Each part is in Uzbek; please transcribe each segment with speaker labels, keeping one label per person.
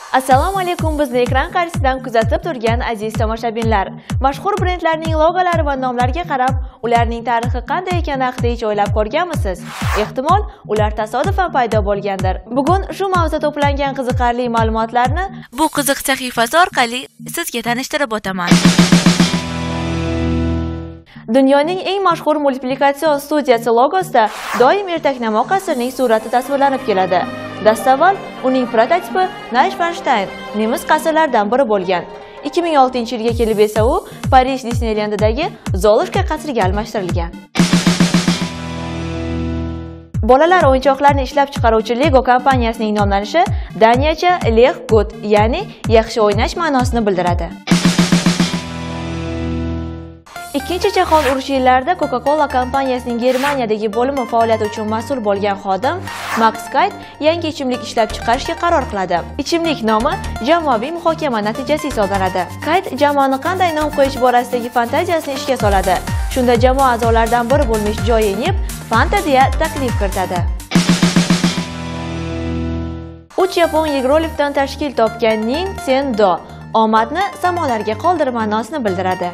Speaker 1: Assalomu alaykum, bizni ekran qarshisidan kuzatib turgan aziz tomoshabinlar. Mashhur brendlarning logolari va nomlariga qarab, ularning tarixi qanday ekani haqida hech o'ylab ko'rganmisiz? Ehtimol, ular tasodifan paydo bo'lgandir. Bugun shu mavzuda to'plangan qiziqarli ma'lumotlarni bu qiziq sahifasi orqali sizga tanishtirib o'taman. Dunyoning eng mashhur multiplikatsion studiyasi logosida doim ertaknamo qasrning surati tasvirlanib keladi. Dastavval uning prototipi Neuschwanstein nemis qasrlaridan biri bo'lgan. 2006-yilga kelib esa u Parij Disneylendidagi Zolushka qasriga almashtirilgan. Bolalar o'yinchoqlarini ishlab chiqaruvchi Lego kompaniyasining nomlanishi daniyacha Leg Gut, ya'ni yaxshi o'ynash ma'nosini bildiradi. Ikkinchi jahon urushi yillarida Coca-Cola kompaniyasining Germaniyadagi bo'limi faoliyati uchun mas'ul bo'lgan xodim Max Kite yangi ichimlik ishlab chiqarishga qaror qiladi. Ichimlik nomi jamoaviy muhokama natijasi hisoblanadi. Kite jamoani qanday nom qo'yish borasidagi fantaziyasini ishga soladi. Shunda jamoa a'zolaridan biri bo'lmish Joy Nip Fanta deya taklif kiritadi. 3 yapon yegrolifdan tashkil topgan Ning Sen Do omadni samolarga qoldir ma'nosini bildiradi.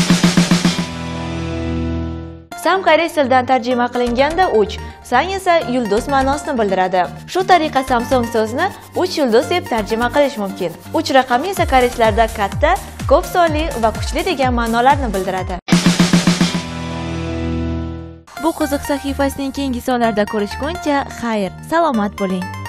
Speaker 1: Sam koreys tilidan tarjima qilinganda 3, Sang esa yulduz ma'nosini bildiradi. Shu tariqa Samsung so'zini 3 yulduz deb tarjima qilish mumkin. 3 raqami esa koreyslarda katta, ko'p sonli va kuchli degan ma'nolarni bildiradi. Bu qiziq sahifasining keyingi sonlarida ko'rishguncha, xayr, salomat bo'ling.